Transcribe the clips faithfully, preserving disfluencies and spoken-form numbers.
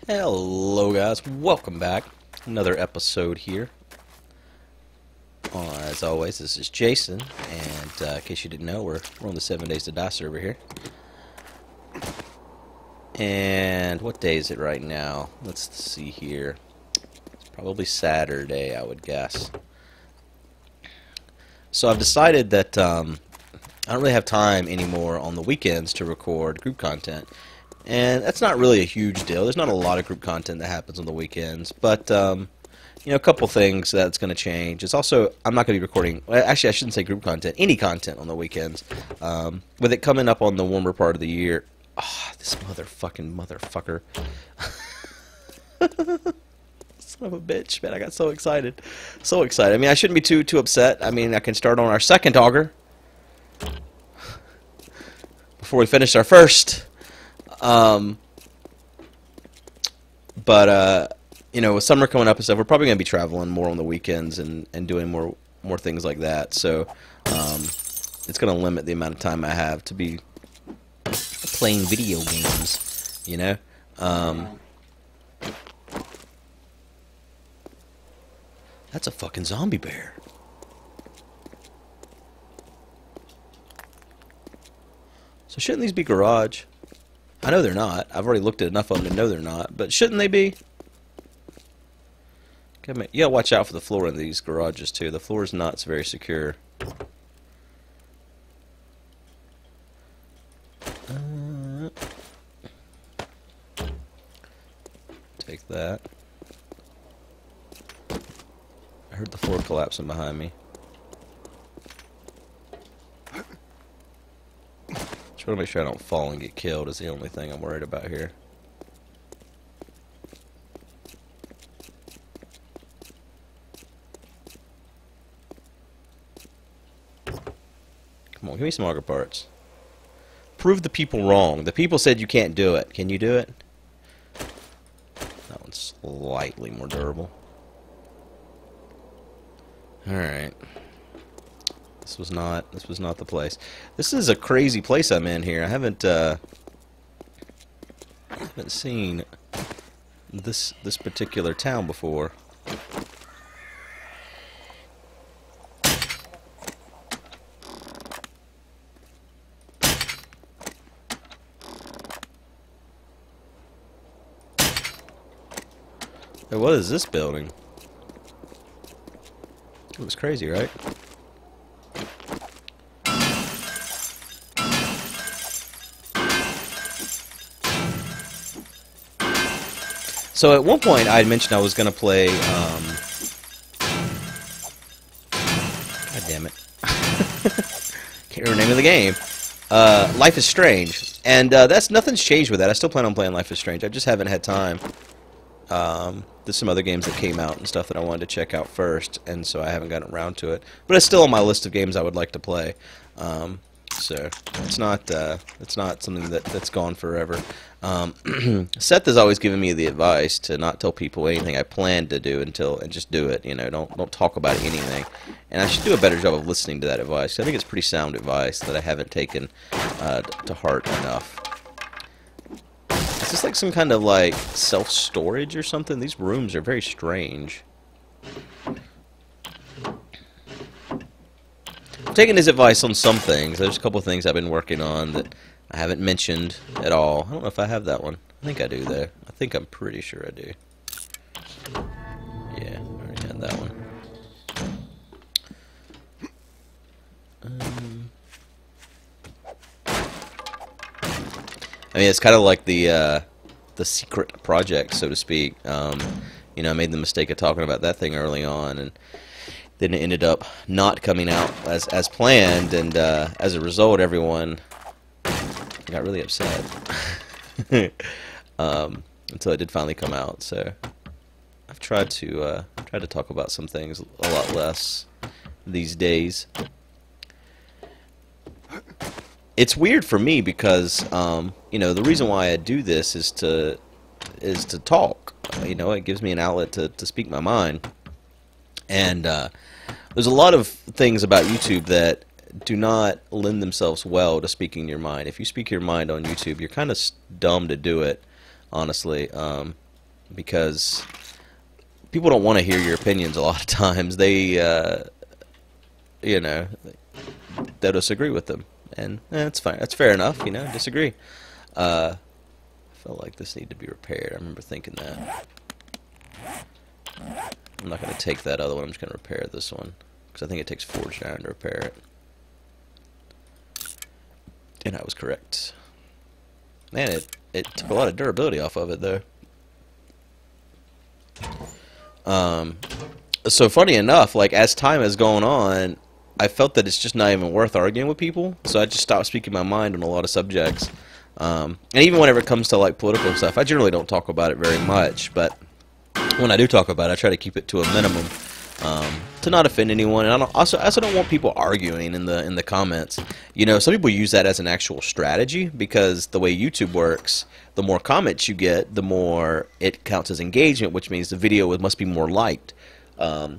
Hello guys, welcome back. Another episode here. Uh, as always, this is Jason, and uh, in case you didn't know, we're, we're on the seven Days to Die server here. And what day is it right now? Let's see here. It's probably Saturday, I would guess. So I've decided that um, I don't really have time anymore on the weekends to record group content. And that's not really a huge deal. There's not a lot of group content that happens on the weekends, but um, you know, a couple things that's going to change. It's also I'm not going to be recording. Well, actually, I shouldn't say group content. Any content on the weekends. Um, with it coming up on the warmer part of the year. Oh, this motherfucking motherfucker. Son of a bitch, man! I got so excited, so excited. I mean, I shouldn't be too too upset. I mean, I can start on our second auger before we finish our first. Um, but, uh, you know, with summer coming up and stuff, we're probably going to be traveling more on the weekends and, and doing more, more things like that. So, um, it's going to limit the amount of time I have to be playing video games, you know? Um, that's a fucking zombie bear. So shouldn't these be garage? I know they're not. I've already looked at enough of them to know they're not. But shouldn't they be? You gotta watch out for the floor in these garages too. The floor is not very secure. Uh, take that. I heard the floor collapsing behind me. Just want to make sure I don't fall and get killed is the only thing I'm worried about here. Come on, give me some auger parts. Prove the people wrong. The people said you can't do it. Can you do it? That one's slightly more durable. Alright. This was not. This was not the place. This is a crazy place I'm in here. I haven't. Uh, I haven't seen this this particular town before. Hey, what is this building? It looks crazy, right? So at one point I had mentioned I was going to play, um, God damn it, can't remember the name of the game, uh, Life is Strange, and uh, that's, nothing's changed with that. I still plan on playing Life is Strange. I just haven't had time. Um, there's some other games that came out and stuff that I wanted to check out first, and so I haven't gotten around to it. But it's still on my list of games I would like to play. Um, so it's not uh, it's not something that that's gone forever. Um, Seth has always given me the advice to not tell people anything I plan to do until and just do it. You know, don't don't talk about anything. And I should do a better job of listening to that advice. I think it's pretty sound advice that I haven't taken uh, to heart enough. Is this like some kind of like self-storage or something? These rooms are very strange. I'm taking his advice on some things. There's a couple of things I've been working on that I haven't mentioned at all. I don't know if I have that one. I think I do, though. I think I'm pretty sure I do. Yeah, I already had that one. Um, I mean, it's kind of like the uh, the secret project, so to speak. Um, you know, I made the mistake of talking about that thing early on, and then it ended up not coming out as as planned, and uh, as a result, everyone got really upset um, until it did finally come out. So I've tried to uh, tried to talk about some things a lot less these days. It's weird for me because um, you know, the reason why I do this is to is to talk. You know, it gives me an outlet to to speak my mind, and uh, there's a lot of things about YouTube that do not lend themselves well to speaking your mind. If you speak your mind on YouTube, you're kind of dumb to do it, honestly. Um, because people don't want to hear your opinions a lot of times. They, uh, you know, they'll disagree with them, and eh, that's fine. That's fair enough. You know, disagree. Uh, I felt like this needed to be repaired. I remember thinking that. I'm not going to take that other one. I'm just going to repair this one because I think it takes forged iron to repair it. And I was correct. Man, it it took a lot of durability off of it though. Um, so funny enough, like as time has gone on, I felt that it's just not even worth arguing with people. So I just stopped speaking my mind on a lot of subjects. Um, and even whenever it comes to like political stuff, I generally don't talk about it very much. But when I do talk about it, I try to keep it to a minimum um, to not offend anyone. And I don't, also, I also don't want people arguing in the in the comments. You know, some people use that as an actual strategy because the way YouTube works, the more comments you get, the more it counts as engagement, which means the video must be more liked. Um,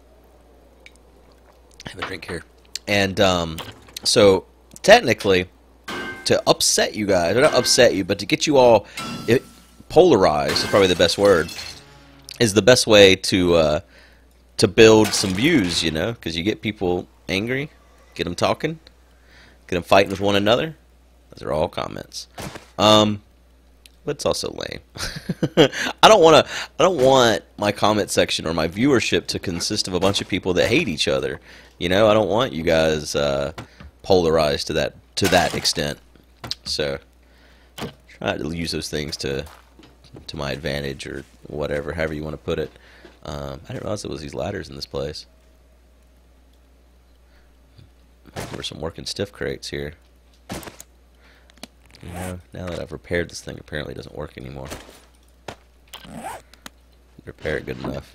I have a drink here, and um, so technically, to upset you guys, or not upset you, but to get you all it, polarized is probably the best word. Is the best way to uh, to build some views, you know, because you get people angry, get them talking, get them fighting with one another. Those are all comments. Um, but it's also lame. I don't want to. I don't want my comment section or my viewership to consist of a bunch of people that hate each other. You know, I don't want you guys uh, polarized to that to that extent. So try to use those things to to my advantage or whatever, however you want to put it. Um, I didn't realize there was these ladders in this place. There were some working stiff crates here. You know, now that I've repaired this thing, apparently it doesn't work anymore. Repair it good enough.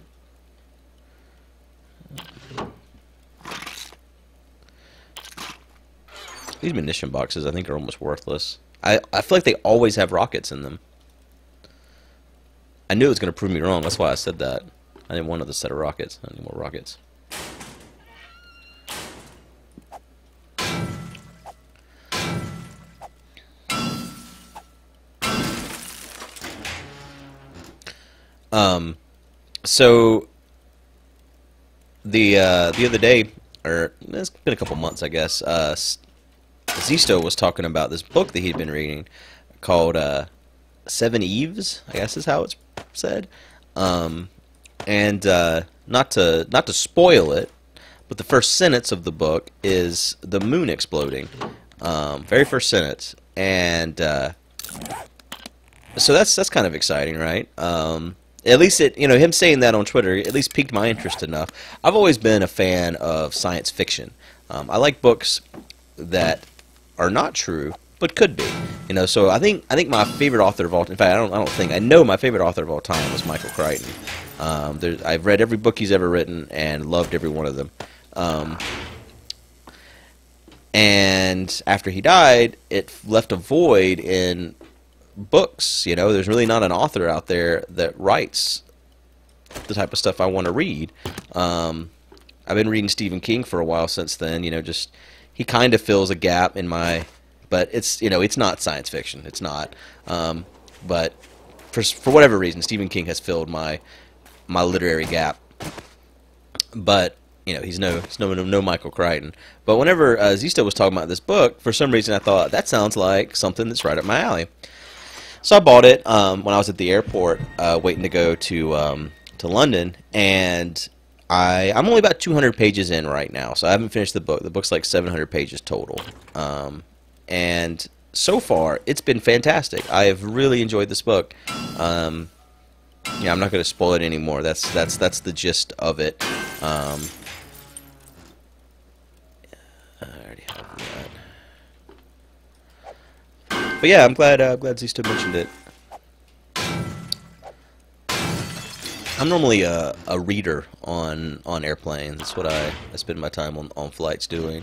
These munition boxes, I think, are almost worthless. I, I feel like they always have rockets in them. I knew it was going to prove me wrong. That's why I said that. I didn't want another set of rockets. I need more rockets. Um, so the uh, the other day, or it's been a couple months, I guess. Uh, Zisto was talking about this book that he'd been reading called uh, Seven Eves, I guess is how it's said. Um, and uh, not to not to spoil it, but the first sentence of the book is the moon exploding. Um, very first sentence, and uh, so that's that's kind of exciting, right? Um, at least it, you know, him saying that on Twitter at least piqued my interest enough. I've always been a fan of science fiction. Um, I like books that are not true but could be, you know. So I think I think my favorite author of all, in fact, I don't I don't think I know my favorite author of all time was Michael Crichton. Um, there, I've read every book he's ever written and loved every one of them. Um, and after he died, it left a void in books. You know, there's really not an author out there that writes the type of stuff I want to read. Um, I've been reading Stephen King for a while since then. You know, just he kind of fills a gap in my. But it's, you know, it's not science fiction. It's not. Um, but for for whatever reason, Stephen King has filled my my literary gap. But you know, he's no he's no no Michael Crichton. But whenever uh, Zisto was talking about this book, for some reason I thought that sounds like something that's right up my alley. So I bought it um, when I was at the airport, uh, waiting to go to um, to London, and I I'm only about two hundred pages in right now, so I haven't finished the book. The book's like seven hundred pages total. Um, And so far, it's been fantastic. I have really enjoyed this book. Um, yeah, I'm not going to spoil it anymore. That's that's that's the gist of it. Um, I already have that. But yeah, I'm glad. Uh, glad Zisto mentioned it. I'm normally a, a reader on on airplanes. That's what I, I spend my time on on flights doing.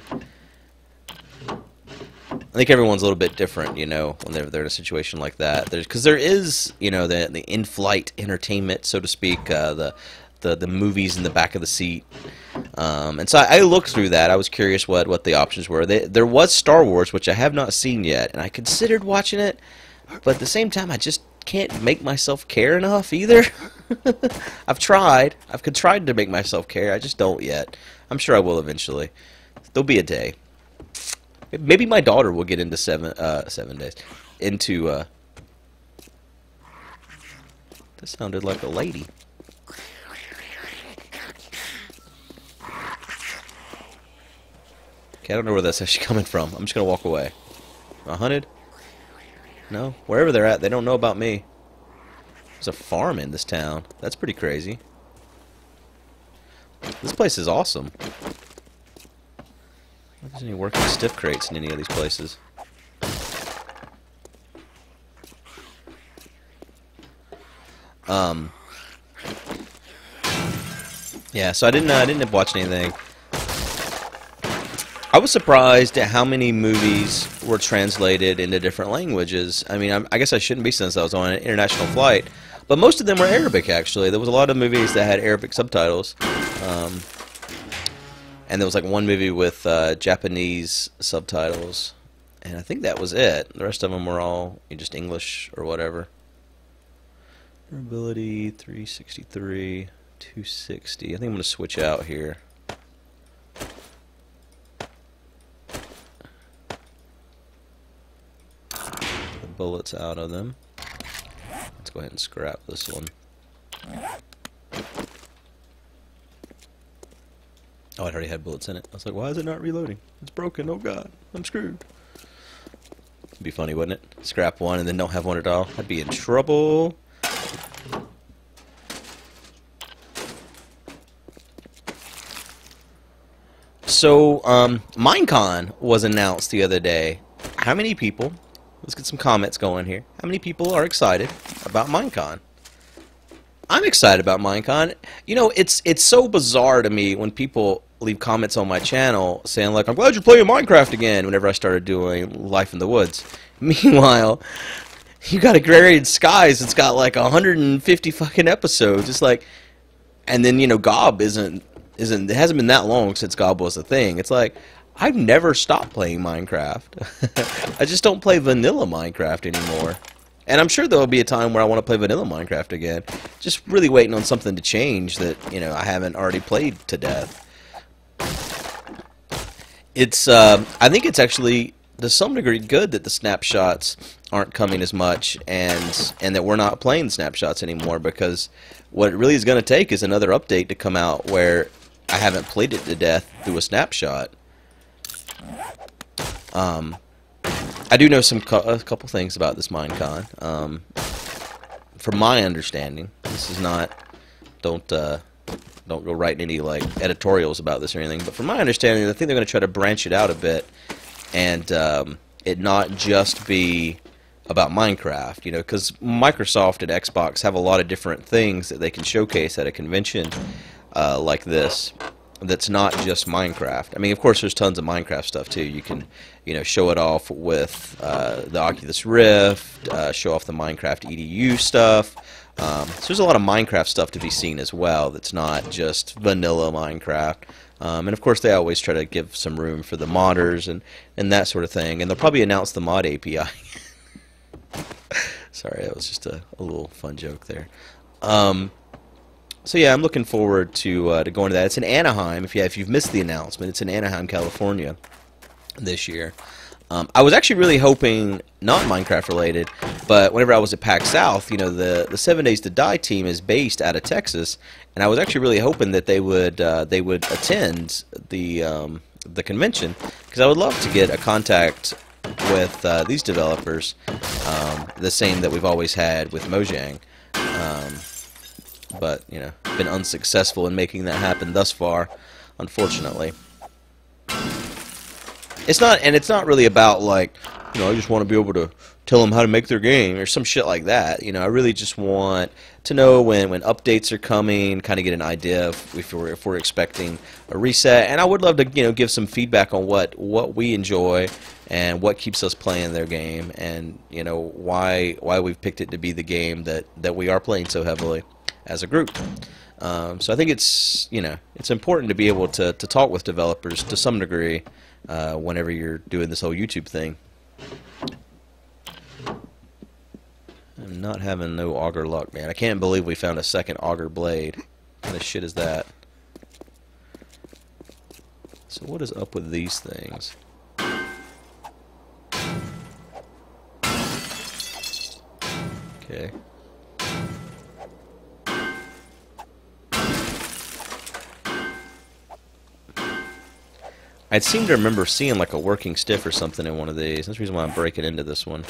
I think everyone's a little bit different, you know, when they're, they're in a situation like that. There's because there is, you know, the the in-flight entertainment, so to speak, uh, the the the movies in the back of the seat, um, and so I, I looked through that. I was curious what what the options were. They, there was Star Wars, which I have not seen yet, and I considered watching it, but at the same time, I just can't make myself care enough either. I've tried. I've tried to make myself care. I just don't yet. I'm sure I will eventually. There'll be a day. Maybe my daughter will get into seven uh, seven days. Into uh. That sounded like a lady. Okay, I don't know where that's actually coming from. I'm just gonna walk away. A hunted? No, wherever they're at, they don't know about me. There's a farm in this town. That's pretty crazy. This place is awesome. If there's any working stiff crates in any of these places. Um. Yeah, so I didn't. Uh, I didn't watch anything. I was surprised at how many movies were translated into different languages. I mean, I, I guess I shouldn't be since I was on an international flight, but most of them were Arabic. Actually, there was a lot of movies that had Arabic subtitles. Um, And there was like one movie with uh, Japanese subtitles, and I think that was it. The rest of them were all just English or whatever. Durability three sixty-three, two sixty. I think I'm going to switch out here. The bullets out of them. Let's go ahead and scrap this one. Oh, it already had bullets in it. I was like, why is it not reloading? It's broken. Oh, God. I'm screwed. It'd be funny, wouldn't it? Scrap one and then don't have one at all. I'd be in trouble. So, um, Minecon was announced the other day. How many people, let's get some comments going here. How many people are excited about Minecon? I'm excited about Minecon. You know, it's it's so bizarre to me when people leave comments on my channel saying like, I'm glad you're playing Minecraft again, whenever I started doing Life in the Woods. Meanwhile, you got Agrarian Skies, it's got like one hundred fifty fucking episodes. It's like, and then, you know, Gob isn't, isn't, it hasn't been that long since Gob was a thing. It's like, I've never stopped playing Minecraft. I just don't play vanilla Minecraft anymore. And I'm sure there'll be a time where I want to play vanilla Minecraft again. Just really waiting on something to change that, you know, I haven't already played to death. It's, uh, I think it's actually, to some degree, good that the snapshots aren't coming as much, and and that we're not playing snapshots anymore, because what it really is going to take is another update to come out where I haven't played it to death through a snapshot. Um... I do know some co a couple things about this Minecon. Um, from my understanding, this is not. Don't uh, don't go writing any like editorials about this or anything. But from my understanding, I think they're going to try to branch it out a bit, and um, it not just be about Minecraft. You know, because Microsoft and Xbox have a lot of different things that they can showcase at a convention uh, like this. That's not just Minecraft. I mean, of course, there's tons of Minecraft stuff too. You can, you know, show it off with uh, the Oculus Rift, uh, show off the Minecraft E D U stuff. Um, so there's a lot of Minecraft stuff to be seen as well. That's not just vanilla Minecraft. Um, and of course, they always try to give some room for the modders and and that sort of thing. And they'll probably announce the mod A P I. Sorry, that was just a, a little fun joke there. Um, So yeah, I'm looking forward to uh, to going to that. It's in Anaheim. If you if you've missed the announcement, it's in Anaheim, California, this year. Um, I was actually really hoping, not Minecraft related, but whenever I was at PAX South, you know, the the Seven Days to Die team is based out of Texas, and I was actually really hoping that they would uh, they would attend the um, the convention, because I would love to get a contact with uh, these developers, um, the same that we've always had with Mojang. Um, But, you know, been unsuccessful in making that happen thus far, unfortunately. It's not, and it's not really about, like, you know, I just want to be able to tell them how to make their game or some shit like that. You know, I really just want to know when, when updates are coming, kind of get an idea if, if, we're, if we're expecting a reset. And I would love to, you know, give some feedback on what, what we enjoy and what keeps us playing their game, and, you know, why, why we've picked it to be the game that, that we are playing so heavily as a group. Um, so I think it's, you know, it's important to be able to, to talk with developers to some degree uh, whenever you're doing this whole YouTube thing. I'm not having no auger luck, man. I can't believe we found a second auger blade. What kind of shit is that? So what is up with these things? Okay. I seem to remember seeing like a working stiff or something in one of these. That's the reason why I'm breaking into this one.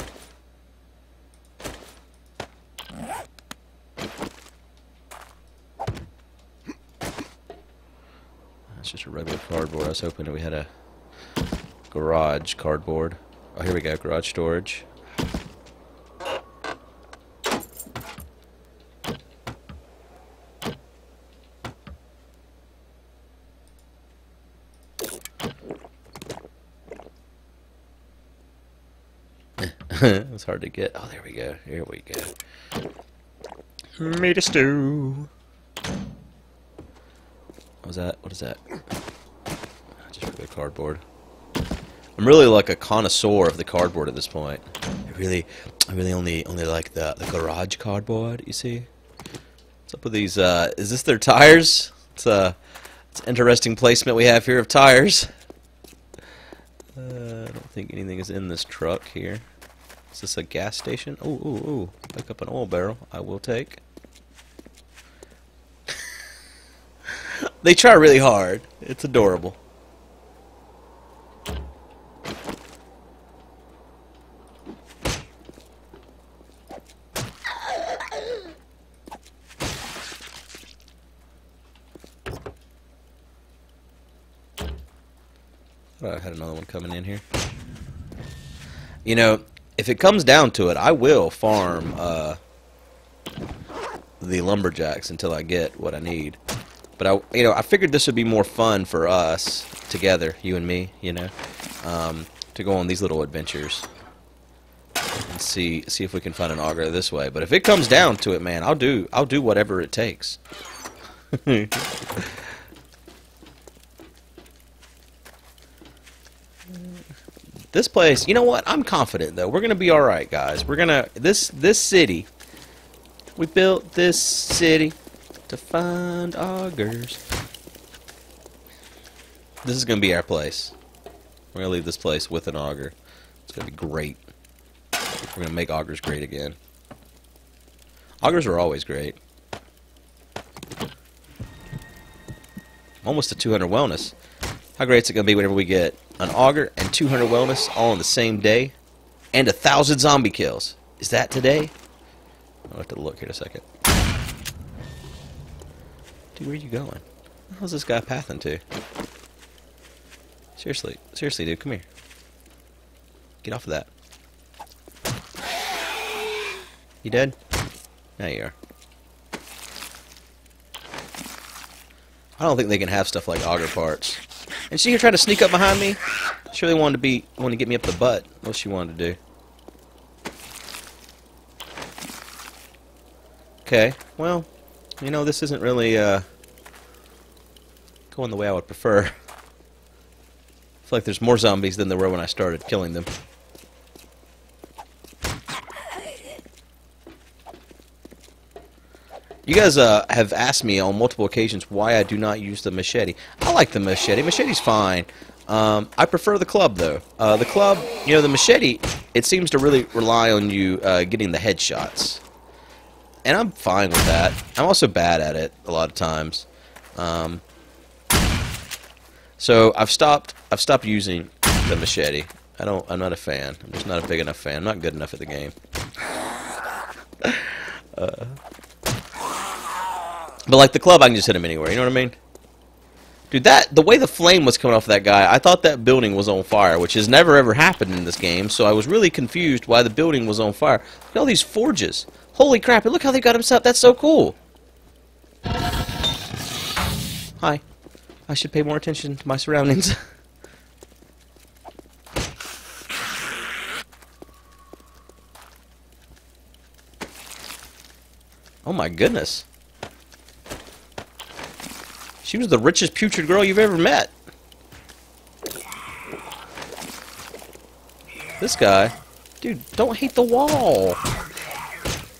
That's just a regular cardboard. I was hoping that we had a garage cardboard. Oh, here we go. Garage storage. It's hard to get. Oh, there we go. Here we go. Made a stew. What was that? What is that? Just regular cardboard. I'm really like a connoisseur of the cardboard at this point. I really, I really only only like the the garage cardboard. You see? What's up with these? Uh, is this their tires? It's a it's an interesting placement we have here of tires. Uh, I don't think anything is in this truck here. Is this a gas station? Ooh, ooh, ooh. Pick up an oil barrel. I will take. They try really hard. It's adorable. I had another one coming in here. You know, if it comes down to it, I will farm uh, the lumberjacks until I get what I need. But I, you know, I figured this would be more fun for us together, you and me, you know, um, to go on these little adventures and see see if we can find an auger this way. But if it comes down to it, man, I'll do I'll do whatever it takes. This place, you know what? I'm confident though. We're gonna be all right, guys. We're gonna this this city. We built this city to find augers. This is gonna be our place. We're gonna leave this place with an auger. It's gonna be great. We're gonna make augers great again. Augers are always great. Almost a two hundred wellness. How great is it gonna be whenever we get an auger and two hundred wellness all on the same day, and a thousand zombie kills? Is that today? I'll have to look here in a second. Dude, where are you going? How's this guy pathing to? Seriously, seriously, dude, come here. Get off of that. You dead? Now you are. I don't think they can have stuff like auger parts. And she here trying to sneak up behind me. Sure, they wanted to be wanted to get me up the butt. What she wanted to do. Okay, well, you know, this isn't really uh, going the way I would prefer. I feel like there's more zombies than there were when I started killing them. You guys uh, have asked me on multiple occasions why I do not use the machete. I like the machete. Machete's fine. Um, I prefer the club, though. Uh, the club, you know, the machete, it seems to really rely on you uh, getting the headshots. And I'm fine with that. I'm also bad at it a lot of times. Um, so I've stopped. I've stopped using the machete. I don't. I'm not a fan. I'm just not a big enough fan. I'm not good enough at the game. uh, but like the club, I can just hit him anywhere. You know what I mean? Dude, that the way the flame was coming off that guy, I thought that building was on fire, which has never ever happened in this game. So I was really confused why the building was on fire. Look at all these forges. Holy crap, and look how they got him set up. That's so cool. Hi. I should pay more attention to my surroundings. Oh my goodness. She was the richest putrid girl you've ever met. This guy. Dude, don't hate the wall.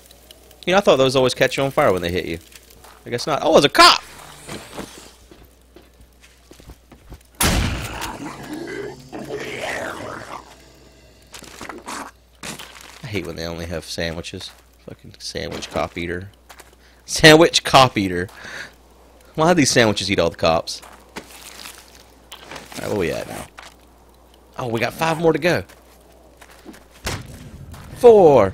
You know, I thought those always catch you on fire when they hit you. I guess not. Oh, it's a cop! I hate when they only have sandwiches. Fucking sandwich cop eater. Sandwich cop eater. Why do these sandwiches eat all the cops? Alright, where we at now? Oh, we got five more to go. Four.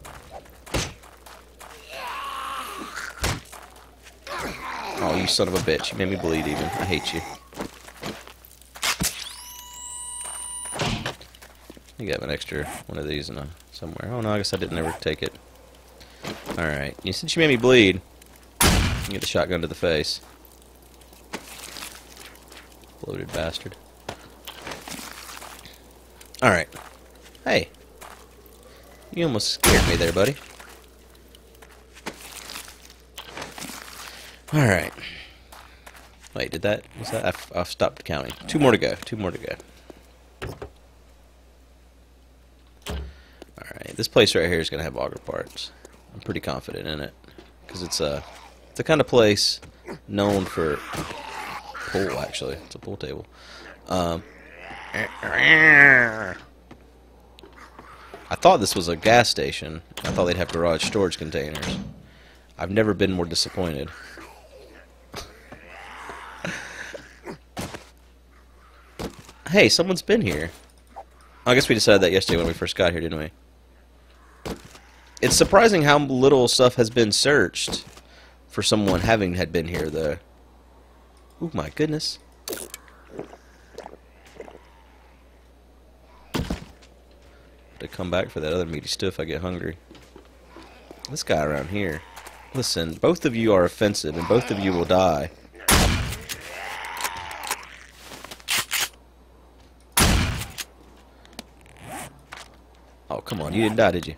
Oh, you son of a bitch. You made me bleed even. I hate you. You got an extra one of these in a, somewhere. Oh, no, I guess I didn't ever take it. Alright. You Since you made me bleed, you get the shotgun to the face. Loaded bastard. Alright. Hey. You almost scared me there, buddy. Alright. Wait, did that... Was that... I've, I've stopped counting. Two more to go. Two more to go. Alright. This place right here is going to have auger parts. I'm pretty confident in it. Because it's a... It's the kind of place known for... Pool, actually. It's a pool table. Um... I thought this was a gas station. I thought they'd have garage storage containers. I've never been more disappointed. Hey, someone's been here. I guess we decided that yesterday when we first got here, didn't we? It's surprising how little stuff has been searched for someone having had been here, though. Oh my goodness. To come back for that other meaty stuff, I get hungry. This guy around here. Listen, both of you are offensive, and both of you will die. Oh, come on. You didn't die, did you?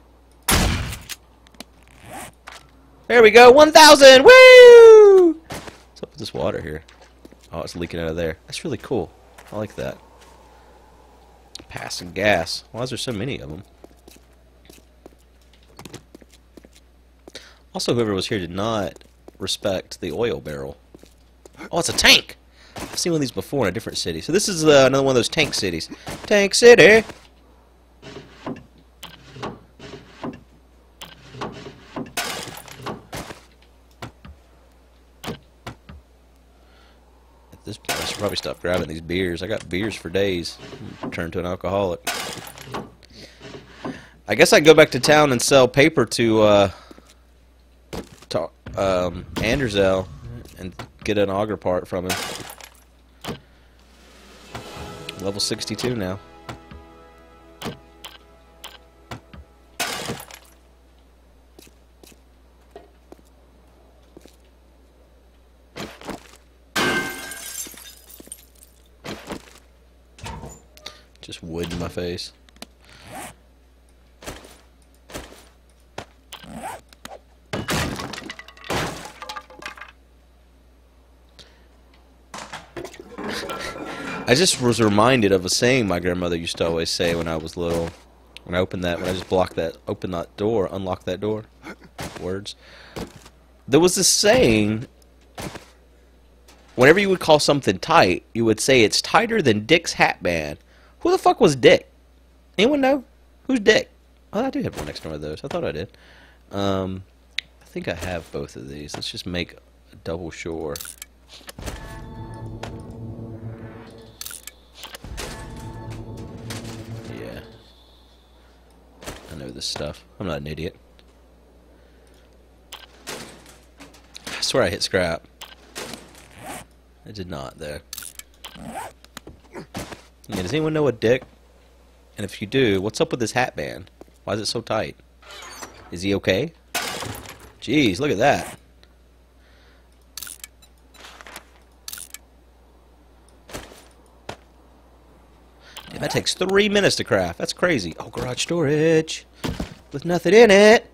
There we go. one thousand! Woo! What's up with this water here? Oh, it's leaking out of there. That's really cool. I like that. Passing gas. Why is there so many of them? Also, whoever was here did not respect the oil barrel. Oh, it's a tank! I've seen one of these before in a different city. So this is uh, another one of those tank cities. Tank City! At this point, I should probably stop grabbing these beers. I got beers for days. Turn to an alcoholic. I guess I go back to town and sell paper to, uh, to um, Anderzel and get an auger part from him. Level sixty-two now. Just wood in my face. I just was reminded of a saying my grandmother used to always say when I was little. When I opened that, when I just blocked that, open that door, unlock that door. Words. There was this saying. Whenever you would call something tight, you would say it's tighter than Dick's hat band. Who the fuck was Dick? Anyone know? Who's Dick? Oh, I do have one extra one of those. I thought I did. Um, I think I have both of these. Let's just make a double sure. Yeah. I know this stuff. I'm not an idiot. I swear I hit scrap. I did not, though. Yeah, does anyone know a Dick? And if you do, what's up with this hat band? Why is it so tight? Is he okay? Jeez, look at that. Damn, that takes three minutes to craft. That's crazy. Oh, garage storage. With nothing in it.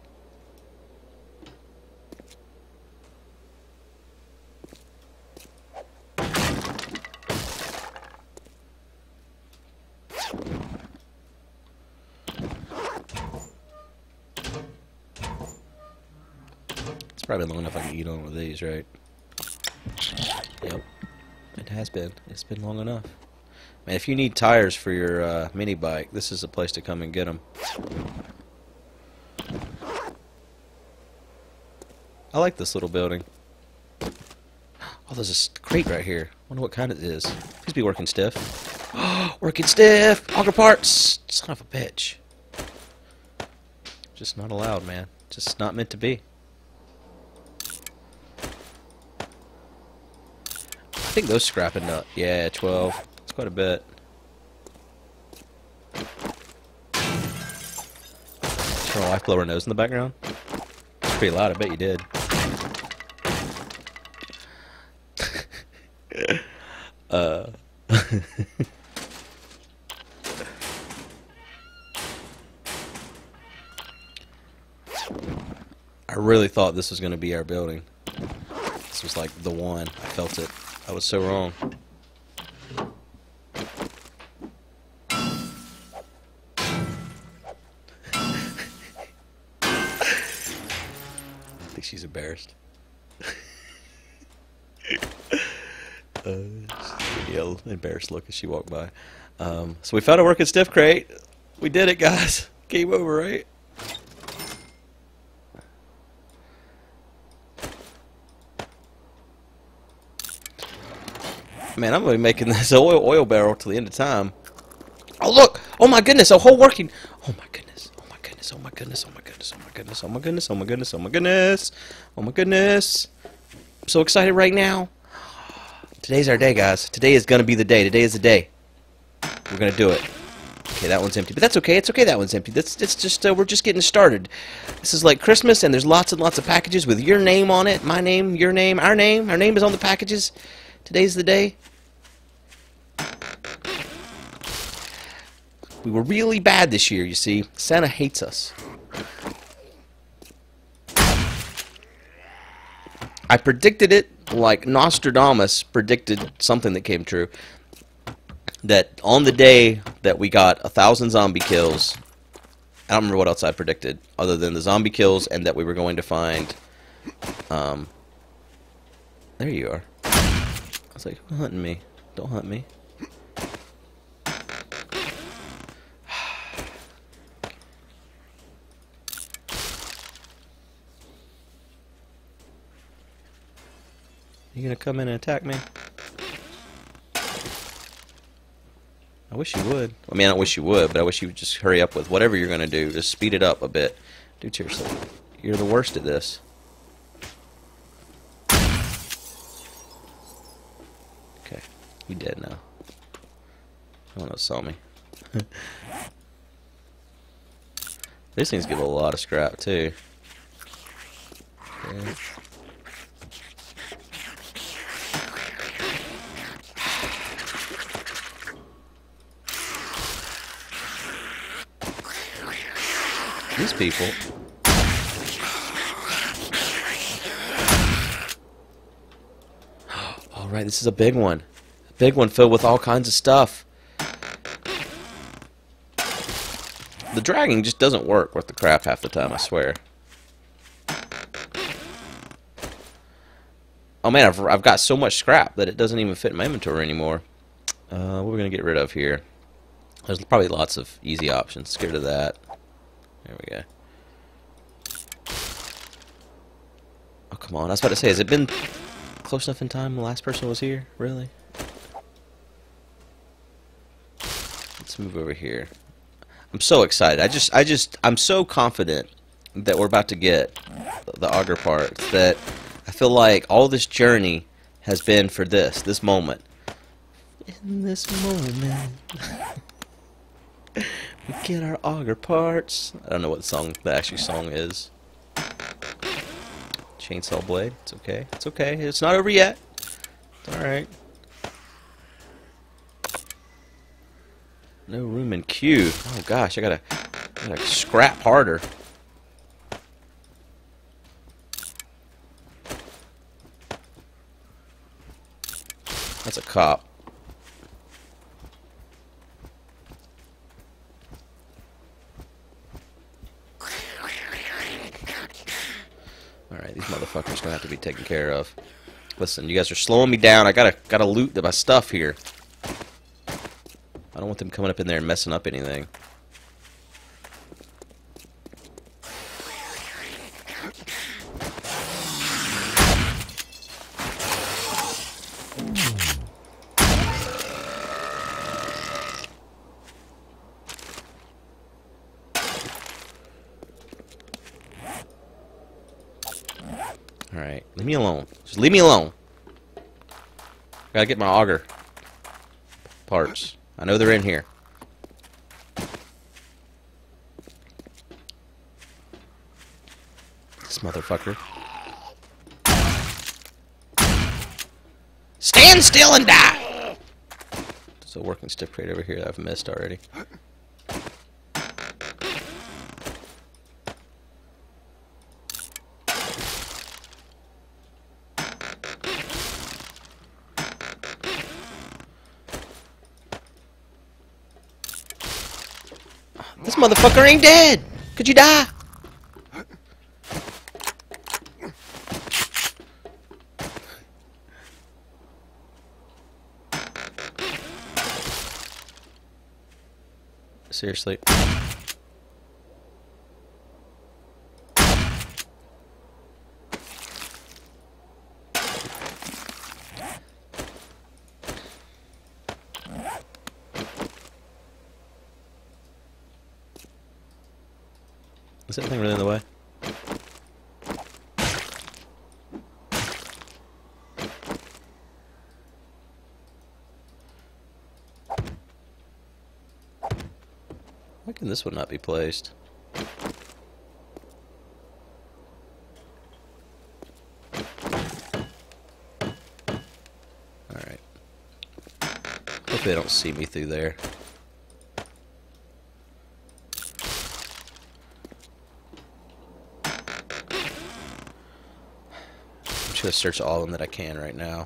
probably long enough I can eat on one of these, right? Yep. It has been. It's been long enough. Man, if you need tires for your uh, mini bike, this is a place to come and get them. I like this little building. Oh, there's a crate right here. I wonder what kind it is. Please be working stiff. Working stiff! Auger parts! Son of a bitch. Just not allowed, man. Just not meant to be. I think those scrapping up. Yeah, twelve. That's quite a bit. Turn a life blower nose in the background. It's pretty loud. I bet you did. uh. I really thought this was going to be our building. This was like the one. I felt it. I was so wrong. I think she's embarrassed. uh, yell, embarrassed look as she walked by. Um, so we found a working stiff crate. We did it, guys. Game over, right? Man, I'm going to be making this oil oil barrel till the end of time. Oh, look! Oh, my goodness! A whole working... Oh, my goodness. Oh, my goodness. Oh, my goodness. Oh, my goodness. Oh, my goodness. Oh, my goodness. Oh, my goodness. Oh, my goodness. Oh, my goodness. I'm so excited right now. Today's our day, guys. Today is going to be the day. Today is the day. We're going to do it. Okay, that one's empty. But that's okay. It's okay that one's empty. That's, that's just... Uh, we're just getting started. This is like Christmas, and there's lots and lots of packages with your name on it. My name, your name, our name. Our name is on the packages. Today's the day. We were really bad this year, you see. Santa hates us. I predicted it like Nostradamus predicted something that came true. That on the day that we got a thousand zombie kills, I don't remember what else I predicted, other than the zombie kills and that we were going to find... Um, there you are. I was like, who's hunting me? Don't hunt me. You gonna come in and attack me? I wish you would. I mean, I don't wish you would, but I wish you would just hurry up with whatever you're gonna do. Just speed it up a bit. Dude, seriously. You're the worst at this. Okay. You dead now. I don't know, saw me. These things give a lot of scrap, too. Okay. These people. All right, this is a big one. A big one filled with all kinds of stuff. The dragging just doesn't work worth the crap half the time, I swear. Oh man, I've, I've got so much scrap that it doesn't even fit in my inventory anymore. Uh, what are we going to get rid of here? There's probably lots of easy options. Let's get rid of that. There we go. Oh, come on. I was about to say, has it been close enough in time the last person was here? Really? Let's move over here. I'm so excited. I just, I just, I'm so confident that we're about to get the auger parts that I feel like all this journey has been for this, this moment. In this moment. We get our auger parts. I don't know what the song, the actual song is. Chainsaw blade. It's okay. It's okay. It's not over yet. It's alright. No room in queue. Oh gosh, I gotta, I gotta scrap harder. That's a cop. Alright, these motherfuckers have to be taken care of. Listen, you guys are slowing me down. I gotta gotta loot my stuff here. I don't want them coming up in there and messing up anything. Alright, leave me alone. Just leave me alone. Gotta get my auger parts. I know they're in here. This motherfucker. Stand still and die! There's a working stiff crate over here that I've missed already. This motherfucker ain't dead! Could you die? Seriously. Is anything really in the way? Why can this one not be placed? Alright. Hopefully they don't see me through there. I'm just gonna search all of them that I can right now.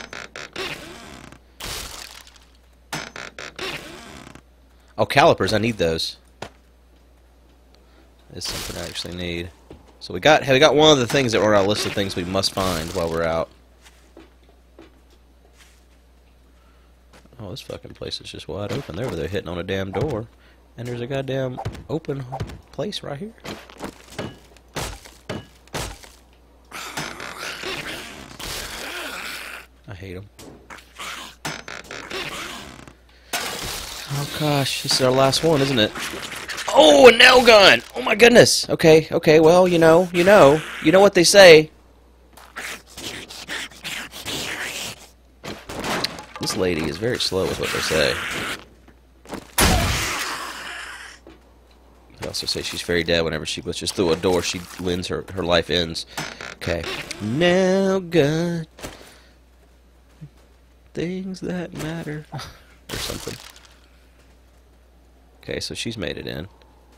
Oh, calipers, I need those. Is something I actually need. So we got we got one of the things that were on our list of things we must find while we're out. Oh, this fucking place is just wide open. They're over there hitting on a damn door. And there's a goddamn open place right here. I hate them. Oh gosh, this is our last one, isn't it? Oh, a nail gun! Oh my goodness! Okay, okay, well, you know, you know, you know what they say. This lady is very slow with what they say. They also say she's very dead whenever she pushes through a door, she wins, her, her life ends. Okay. Nail gun. Things that matter. Or something. Okay, so she's made it in.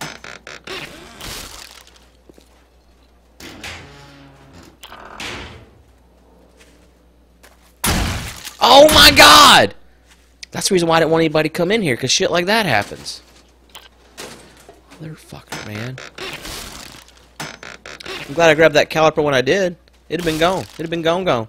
Oh my god! That's the reason why I didn't want anybody to come in here, because shit like that happens. Motherfucker, man. I'm glad I grabbed that caliper when I did. It'd have been gone. It'd have been gone, gone.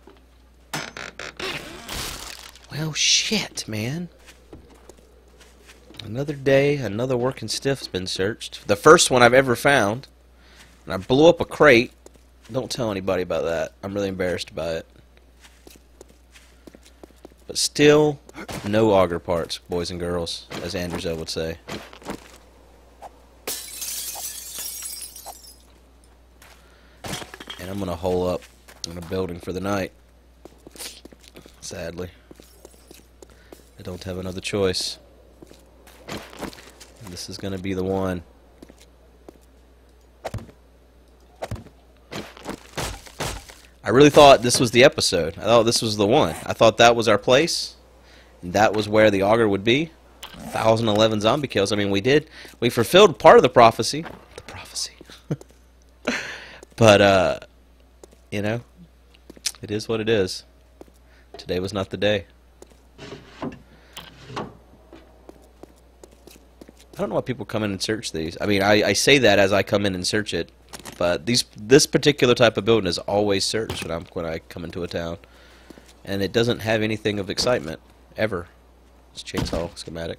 Well, shit, man. Another day, another working stiff's been searched. The first one I've ever found. And I blew up a crate. Don't tell anybody about that. I'm really embarrassed by it. But still, no auger parts, boys and girls, as Andrew would say. And I'm going to hole up in a building for the night. Sadly. I don't have another choice. And this is going to be the one. I really thought this was the episode. I thought this was the one. I thought that was our place. And that was where the auger would be. one thousand eleven zombie kills. I mean, we did. We fulfilled part of the prophecy. The prophecy. But, uh, you know, it is what it is. Today was not the day. I don't know why people come in and search these. I mean, I, I say that as I come in and search it, But these this particular type of building is always searched when I'm when I come into a town, and it doesn't have anything of excitement ever. It's chainsaw schematic.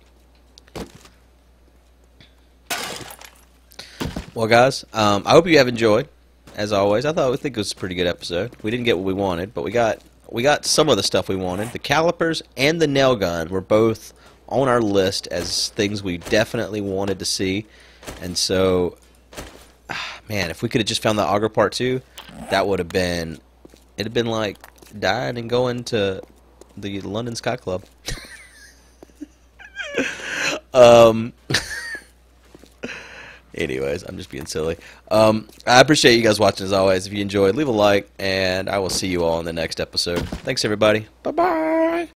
Well, guys, um, I hope you have enjoyed. As always, I thought we think it was a pretty good episode. We didn't get what we wanted, but we got we got some of the stuff we wanted. The calipers and the nail gun were both on our list as things we definitely wanted to see, and so, ah, man, if we could have just found the auger part two, that would have been it'd have been like dying and going to the London Sky Club. um. Anyways, I'm just being silly. Um, I appreciate you guys watching as always. If you enjoyed, leave a like, and I will see you all in the next episode. Thanks, everybody. Bye-bye.